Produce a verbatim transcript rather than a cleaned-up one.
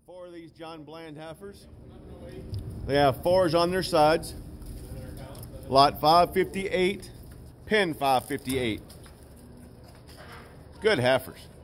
Four of these John Bland heifers. They have fours on their sides. Lot five fifty-eight, pin five fifty-eight. Good heifers.